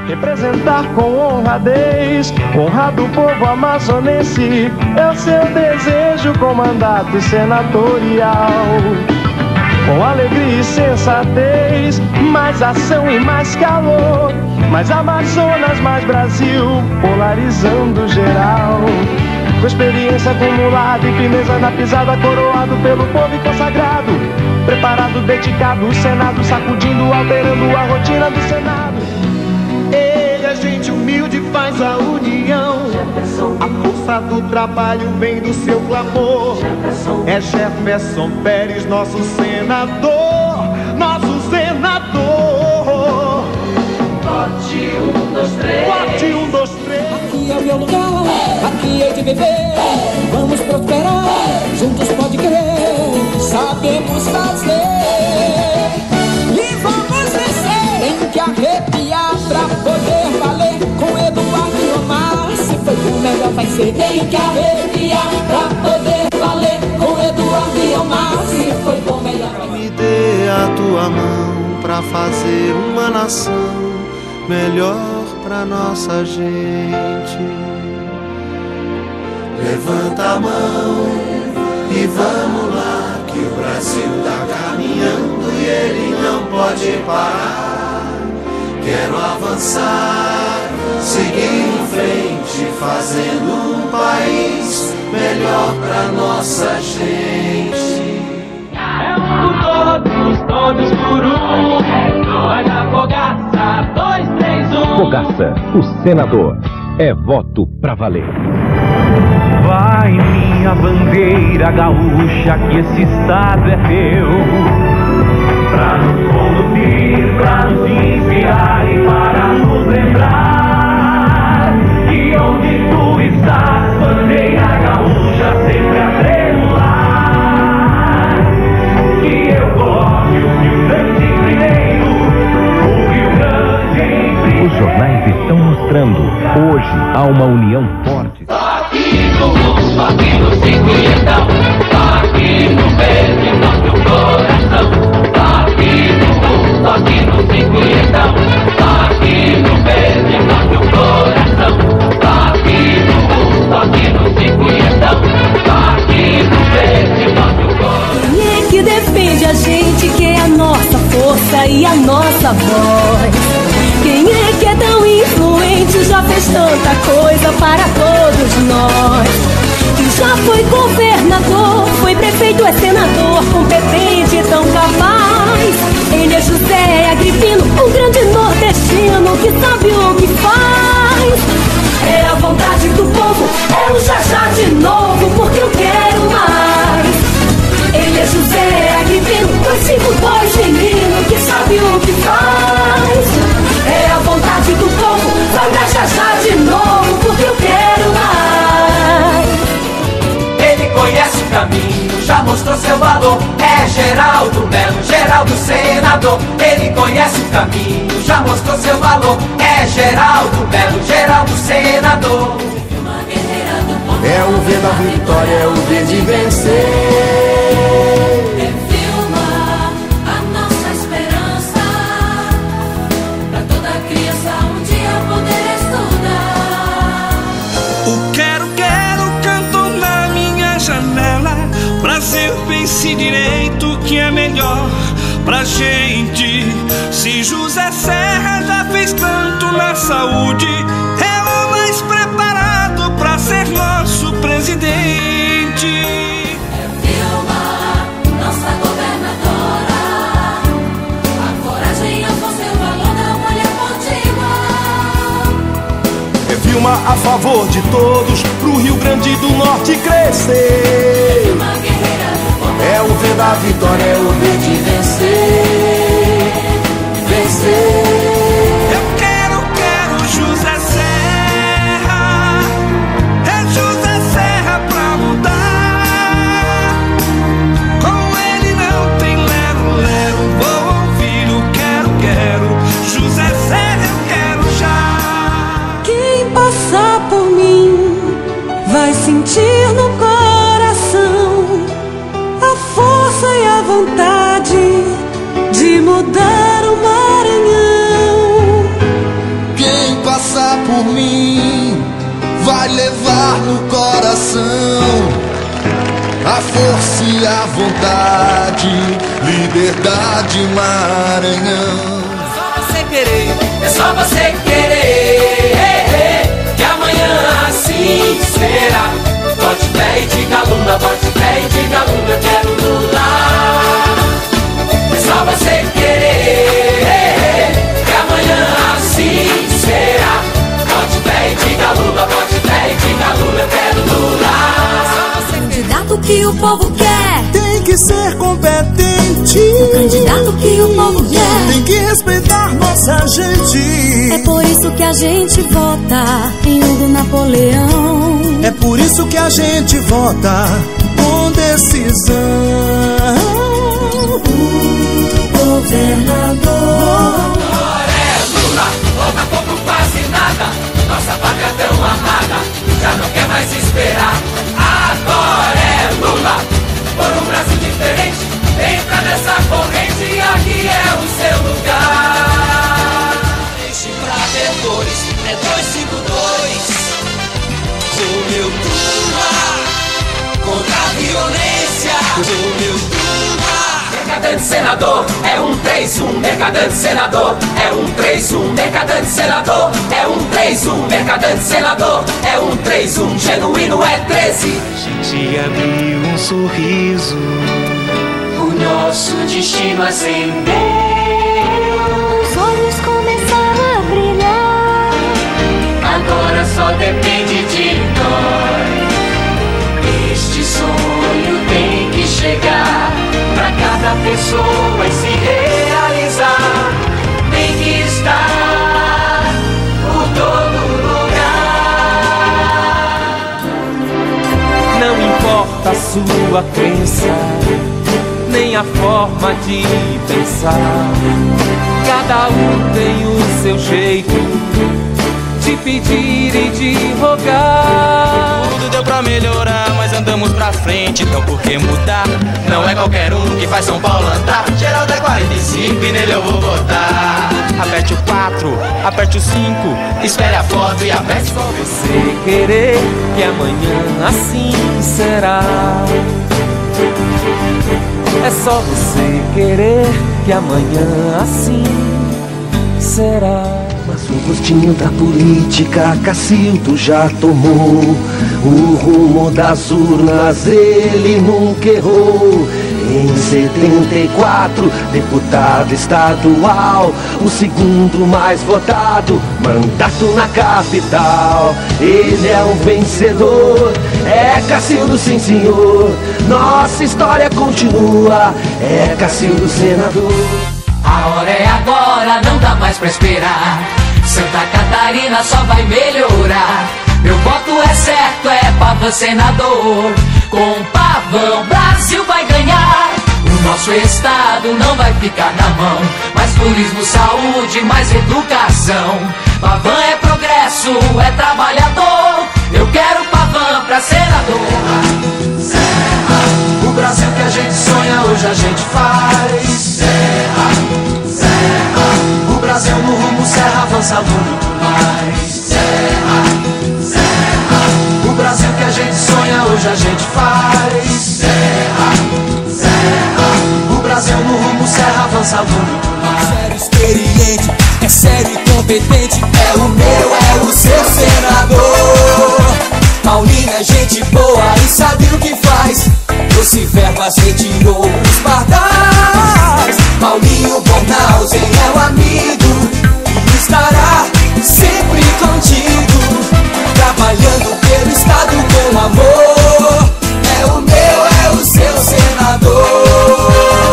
Representar com honradez, honrado povo amazonense, é o seu desejo com mandato senatorial. Com alegria e sensatez, mais ação e mais calor, mais Amazonas, mais Brasil, polarizando geral. Com experiência acumulada e firmeza na pisada, coroado pelo povo e consagrado, preparado, dedicado, o Senado sacudindo, alterando a rotina do Senado. Ele é gente humilde, faz a união. A força do trabalho vem do seu clamor. É Jefferson Pérez, nosso senador, nosso senador. Vote 1, 2, 3. Vote 1, 2, 3. Aqui é o meu lugar, aqui é de viver. Vamos prosperar, juntos pode crer. Sabemos fazer e vamos vencer. Tem que arrepiar pra poder valer. Com Eduardo e Omar, se foi o melhor vai ser. Tem que arrepiar pra poder valer. Com Eduardo e Omar, se foi o melhor vai ser. Me dê a tua mão pra fazer uma nação melhor pra nossa gente. Levanta a mão e vamos lá, que o Brasil tá caminhando e ele não pode parar. Quero avançar, seguir em frente, fazendo um país melhor pra nossa gente. É um por todos, todos por um. Vai na Fogaça, 2, 3, 1. Fogaça, o senador. É voto pra valer. Vai minha bandeira gaúcha, que esse estado é teu, pra nos conduzir, pra nos inspirar e para nos lembrar que onde tu estás, bandeira gaúcha sempre a tremular. Que eu coloque o Rio Grande primeiro, o Rio Grande em primeiro. Os jornais estão mostrando, hoje há uma união forte. Aqui no mundo, aqui no cinquentão, aqui no verde nosso coração. Aqui no mundo, aqui no cinquentão, aqui no verde nosso coração. Aqui no mundo, aqui no cinquentão, aqui no verde nosso coração. Quem é que defende a gente, que é a nossa força e a nossa voz? Quem é que é tão influente, já fez tanta coisa para todos nós? Que já foi governador, foi prefeito, é senador, competente e tão capaz. Ele é José Agripino, um grande nordestino que sabe o que faz. É a vontade do povo, é o já de novo, porque eu quero mais. Ele é José Agripino, 252 menino que sabe o que faz. É a vontade do povo, vai dar já de novo, porque eu quero mais. Ele conhece o caminho, já mostrou seu valor. É Geraldo Melo, Geraldo senador. Ele conhece o caminho, já mostrou seu valor. É Geraldo Melo, Geraldo senador. É o V da vitória, é o V de vencer. Pense direito que é melhor pra gente. Se José Serra já fez tanto na saúde, é o mais preparado pra ser nosso presidente. É Vilma, nossa governadora. A coragem, a força e o valor da mulher contínua. É Vilma a favor de todos, pro Rio Grande do Norte crescer. É o V da vitória, é o V de vencer. Vencer. Eu quero José Serra. É José Serra pra mudar. Com ele não tem lero. Vou ouvir o quero. José Serra eu quero já. Quem passar por mim vai sentir no coração a força e a vontade de mudar o Maranhão. por mim vai levar no coração a força e a vontade, liberdade, Maranhão. É só você querer, é só você querer, que amanhã assim será. Bote fé e diga Lula, bote fé e diga Lula, eu quero Lula. É só você querer, que amanhã assim será. Bote fé e diga Lula, bote fé e diga Lula, eu quero Lula. Candidato que o povo quer tem que ser competente. O candidato que o povo quer tem que respeitar nossa gente. É por isso que a gente vota em um do Napoleão. É por isso que a gente vota com decisão. Governador é Lula, pouco a pouco quase nada. Nossa pátria tão amada já não quer mais esperar. Agora é Lula, por um Brasil diferente. Entra nessa corrente e aqui é o seu lugar. Deixe pra depois, é 252. O meu Lula, contra a violência. O meu Lula. Mercadante senador, é 131. Mercadante senador, é 131. Mercadante senador, é 131. Mercadante senador, é 131. Genuíno é 13. A gente abriu um sorriso. O nosso destino acendeu. Os olhos começaram a brilhar. Agora só depende de nós. Este sonho tem que chegar pra cada pessoa e se realizar. Tem que estar por todo lugar. Não importa a sua crença, nem a forma de pensar. Cada um tem o seu jeito de pedir e de rogar. Tudo deu pra melhorar, mas andamos pra frente, então por que mudar? Não é qualquer um que faz São Paulo andar. Geraldo é 45 e nele eu vou votar. Aperte o 4, aperte o 5, espere a foto e aperte só você querer que amanhã assim será. É só você querer que amanhã assim será. Mas o gostinho da política Cacildo já tomou. O rumo das urnas ele nunca errou. Em 74, deputado estadual, o segundo mais votado, mandato na capital. Ele é um vencedor, é Cacildo sim senhor. Nossa história continua, é Cacildo senador. A hora é agora, não dá mais pra esperar. Santa Catarina só vai melhorar. Meu voto é certo, é Pavão senador. Com Pavão, Brasil vai ganhar. O nosso estado não vai ficar na mão. Mais turismo, saúde, mais educação. Pavão é progresso, é trabalhador. Eu quero Pavão pra senador. Serra, o Brasil que a gente sonha, hoje a gente faz. Serra, Serra, o Brasil no rumo Serra, avançando muito mais. Serra, Serra, o Brasil que a gente sonha, hoje a gente faz. Serra, Serra, o Brasil no rumo Serra, avançando muito mais. Sério, experiente, é sério e competente. É o meu, é o seu senador. Paulinho é gente boa e sabe o que faz. Doce verbas retirou os pardais. Paulinho Bornhausen é o amigo e estará sempre contigo, trabalhando pelo estado com amor. É o meu, é o seu senador.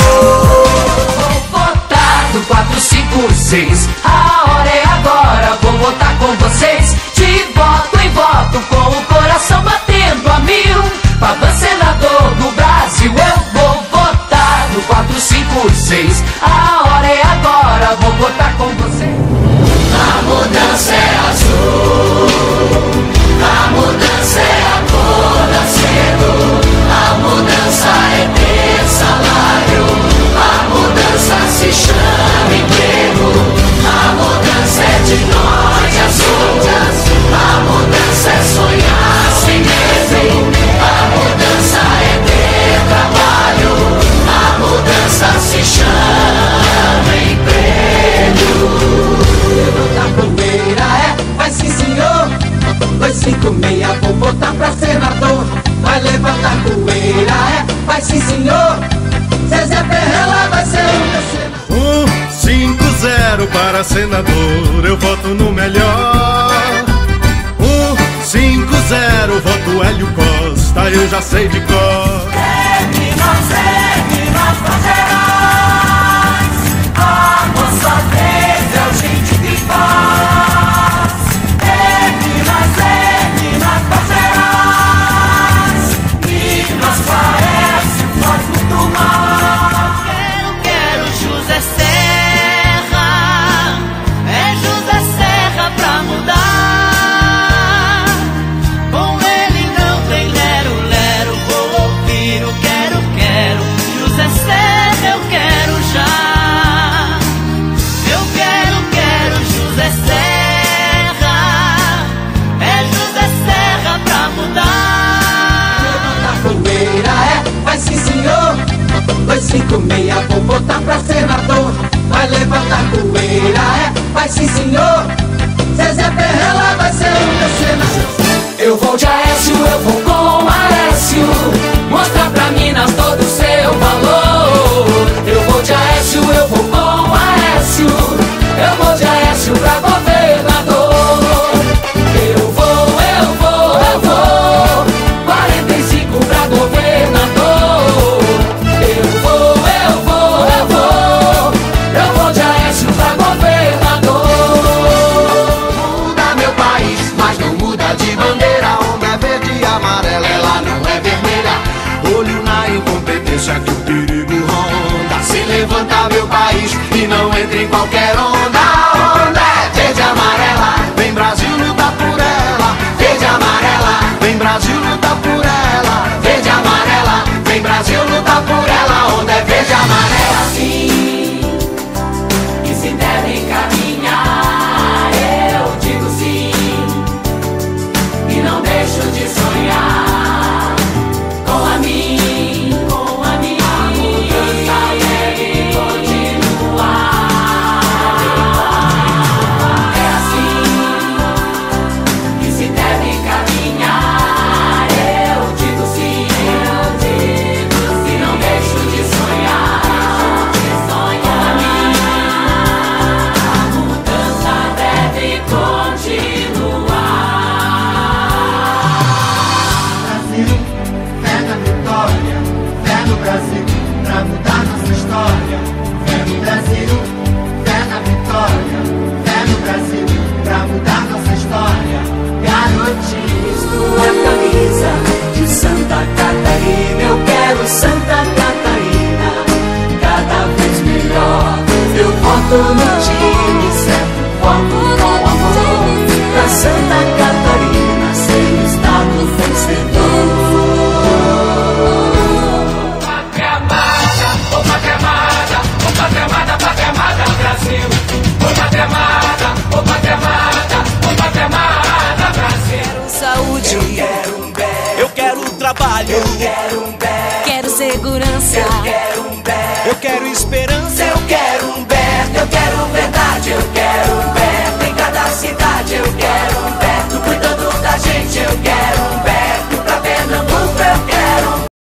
Vou votar no 456. A hora é agora, vou votar com vocês. De voto em voto, com o coração batendo a 1000. Pavão senador no Brasil, eu vou votar no 456. A hora é agora, vou votar com levantar poeira, vai sim senhor. Zezé Perrela vai ser o meu senador. 1-5-0 para senador, eu voto no melhor. 1-5-0, voto Hélio Costa, eu já sei de cor. Segue nós prazerais, a nossa vez é o gente que faz. Segue nós prazerais, e nós parece faz muito mal. Quero José Serra, é José Serra pra mudar. Com ele não tem lero-lero, vou ouvir o quero. José Serra eu quero já. Eu quero José Serra, é José Serra pra mudar. Levantar poeira, vai sim senhor. 256, vou votar pra senador. Vai levantar poeira, vai sim senhor. Zezé Perrela vai ser o meu senador. Eu vou de Aécio, eu vou com Aécio. Mostra pra Minas todo o seu valor. Eu vou de Aécio, eu vou com Aécio. Eu vou de Aécio pra governador. Eu vou 45 pra governador. Eu vou de Aécio pra governador. Muda meu país, mas não muda de bandeira. Onde é verde e amarela, ela não é vermelha. Olho na incompetência que o perigo ronda. Se levanta meu país e não entra em qualquer onda. A onda é verde e amarela, vem Brasil lutar por ela. Verde e amarela, vem Brasil lutar por ela. Verde e amarela, vem Brasil lutar por ela. A onda é verde e amarela. Sim, que se deve caminhar, eu digo sim. E não deixo de sonhar com a minha. A mudança deve continuar. É assim que se deve caminhar, eu digo sim. E não deixo de sonhar com a minha. A mudança deve continuar. Brasil, fé na vitória, fé no Brasil, pra mudar nossa história. Fé no Brasil, fé na vitória, fé no Brasil, pra mudar nossa história. Garotinho, visto a camisa de Santa Catarina, eu quero Santa Catarina cada vez melhor. Eu voto no time certo, voto com amor pra Santa Catarina ser um estado vencedor. Pátria amada, pátria amada, Brasil. Pátria amada, Brasil. Quero saúde, Eu quero um bem, Eu quero trabalho, eu quero um bem, quero segurança, eu quero um bem, eu quero esperança. eu quero um Beto, eu quero verdade, eu quero um Beto em cada cidade, eu quero um Beto cuidando da gente, eu quero um Beto pra Pernambuco, eu quero um.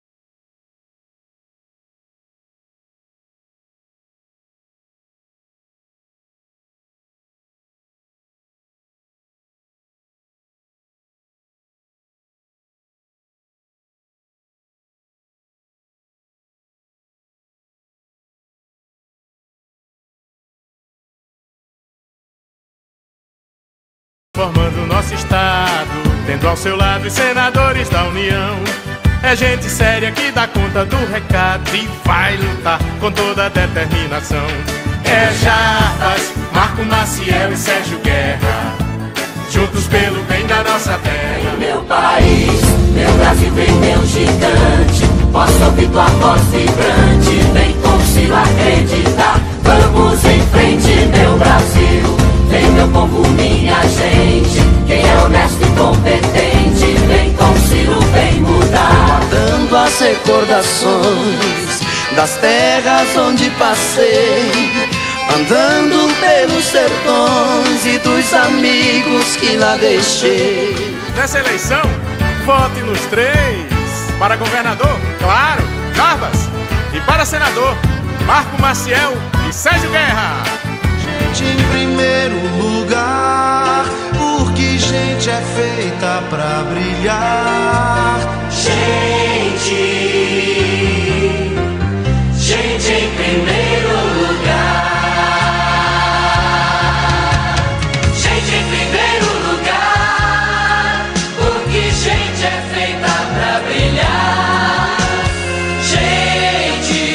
Formando nosso estado, tendo ao seu lado os senadores da União. É gente séria que dá conta do recado e vai lutar com toda a determinação. É Jarbas, Marco Maciel e Sérgio Guerra, juntos pelo bem da nossa terra. Meu país, meu Brasil vem meu gigante, posso ouvir tua voz vibrante, vem consigo acreditar, vamos em frente meu Brasil. Vem meu povo, minha gente, quem é honesto e competente, vem com Ciro, vem mudar. Matando as recordações das terras onde passei, andando pelos sertões e dos amigos que lá deixei. Nessa eleição, vote nos três. Para governador, claro, Jarbas. E para senador, Marco Maciel e Sérgio Guerra. Gente em primeiro lugar, porque gente é feita pra brilhar. Gente em primeiro lugar. Gente em primeiro lugar, porque gente é feita pra brilhar. Gente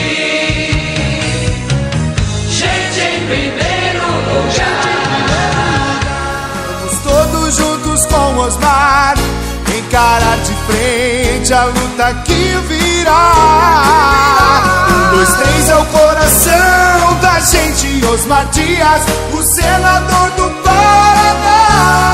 em primeiro lugar. Vamos todos juntos com Osmar, encarar de frente a luta que virá. 1, 2, 3 é o coração da gente, Osmar Dias, o senador do Paraná.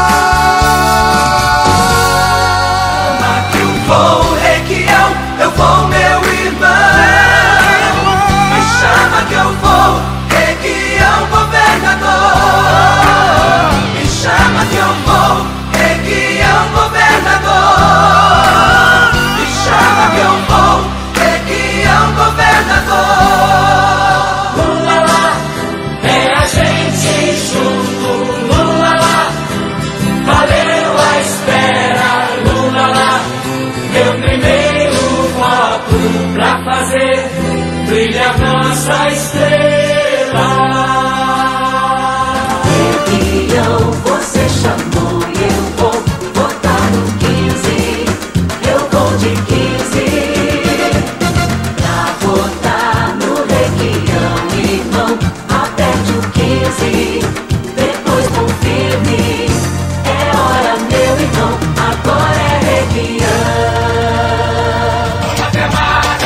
Eu vou, Requião, eu vou, meu irmão. Me chama que eu vou, Requião, governador. Me chama que eu vou, Requião, governador. Me chama que eu vou, Requião, governador. Lula lá, é a gente junto. Lula lá, valeu a espera. Lula lá, meu primeiro voto pra fazer brilhar nossa estrela. Requião, você chamou e eu vou votar no 15. Eu vou de 15 pra votar no Requião, irmão. Aperte o 15, depois confirme. É hora, meu irmão, agora é Requião. Pátria amada,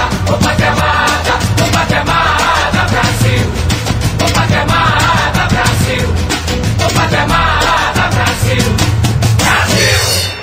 Brasil. Pátria amada, Brasil. Pátria amada, Brasil. Brasil.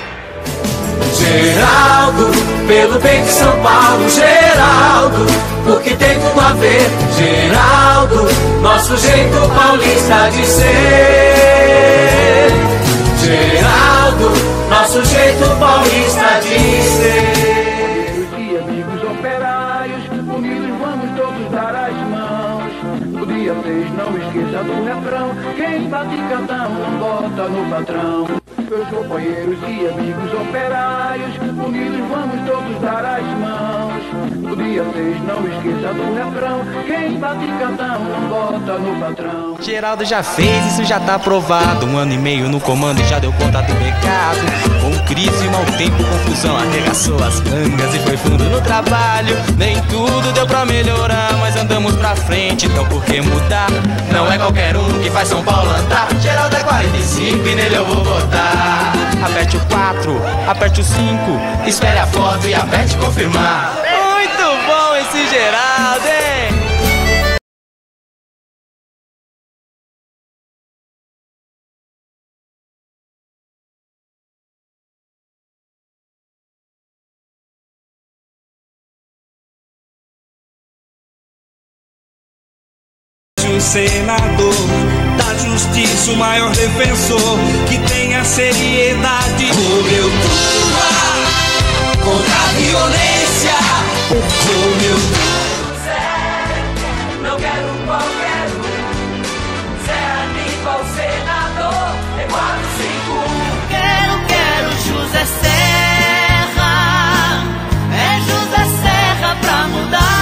Geraldo, pelo bem de São Paulo, Geraldo, porque tem tudo a ver, Geraldo, nosso jeito paulista de ser. Geraldo, nosso jeito paulista de ser. E amigos operários, unidos vamos todos dar as mãos. No dia 6 não esqueça do refrão, quem bate cartão não bota no patrão. Meus companheiros e amigos operários, unidos vamos todos dar as mãos. No dia 6 não esqueça do refrão, quem bate cartão não bota no patrão. Geraldo já fez, isso já tá aprovado. 1 ano e meio no comando e já deu conta do recado. Com crise, mau tempo, confusão, arregaçou as mangas e foi fundo no trabalho. Nem tudo deu pra melhorar, mas andamos pra frente, então por que mudar? Não é qualquer um que faz São Paulo andar. Geraldo é 45 e nele eu vou votar. Aperte o 4, aperte o 5, espere a foto e aperte confirmar. Muito bom esse Geraldo, hein? O senador da justiça, o maior defensor que tem a seriedade. O meu Lula contra a violência. O meu Zé, não quero qualquer um. Zé Aníbal, senador, é 451. Quero José Serra. É José Serra pra mudar.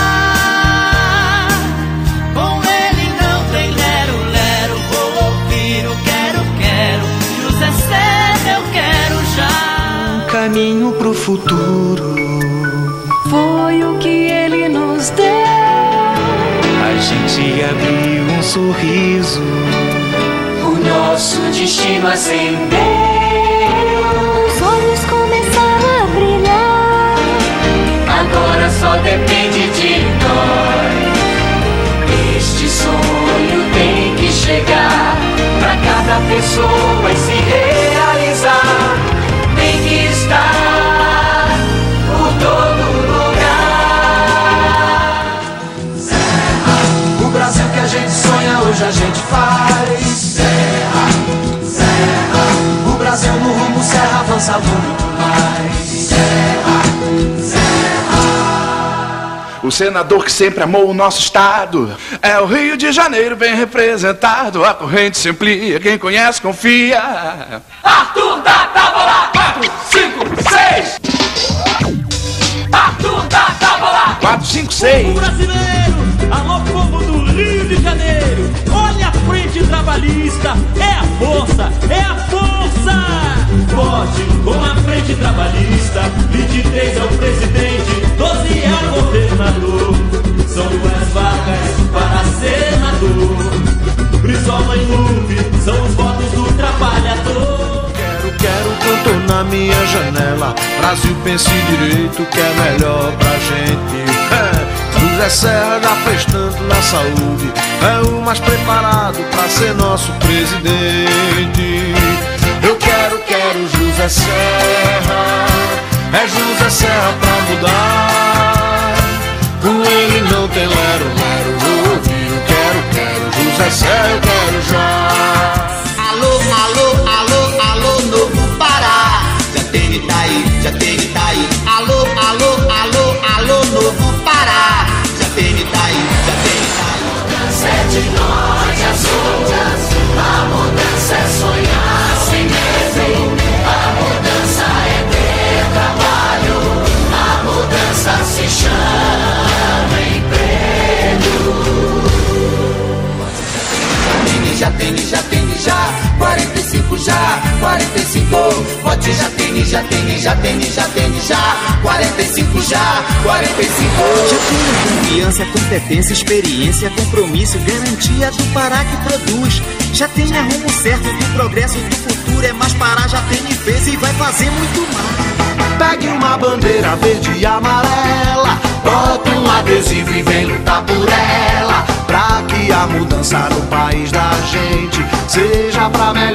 Eu quero já. Caminho pro futuro foi o que ele nos deu. A gente abriu um sorriso, o nosso destino acendeu. Os olhos começaram a brilhar. Agora só depende de nós. Este sonho tem que chegar pra cada pessoa e se realizar. Tem que estar por todo lugar. Serra, o Brasil que a gente sonha hoje a gente faz. Serra, o Brasil no rumo Serra avançando muito mais. Serra, o senador que sempre amou o nosso estado. É o Rio de Janeiro bem representado. A corrente se amplia, quem conhece confia. Arthur da Távola, 4, 5, 6. Arthur da Távola, 4, 5, 6. Povo brasileiro, alô povo do Rio de Janeiro. Olha a frente trabalhista, é a força, é a força. Forte com a frente trabalhista, 23 é o presidente, 12 é o governador. São 2 vagas para senador. Brizola e Lupe são os votos do trabalhador. Quero cantor na minha janela. Brasil, pense direito que é melhor pra gente. José Serra já fez tanto na saúde, é o mais preparado pra ser nosso presidente. Eu quero José Serra, é José Serra pra mudar. Com ele não tem lero, lero, vou ouvir. Eu quero José Serra, eu quero já. Alô, alô, alô, alô, Novo Pará. Já tem Itaí, já tem Itaí. Alô, alô, alô, alô, Novo Pará. Já tem Itaí, já tem Itaí. A mudança é de norte a sul. A mudança é sonhar sem medo. A mudança é ter trabalho. A mudança se chama emprego. Já tem, já tem, já 45 já, 45. Vote já tem, já tem, já tem, já tem, já 45 já, 45. Já tenho confiança, competência, experiência, compromisso, garantia do Pará que produz. Já tem rumo certo do progresso do futuro. É mais Pará, já tem e fez e vai fazer muito mais. Pegue uma bandeira verde e amarela, bota um adesivo e vem lutar por ela, pra que a mudança no país da gente seja pra melhor.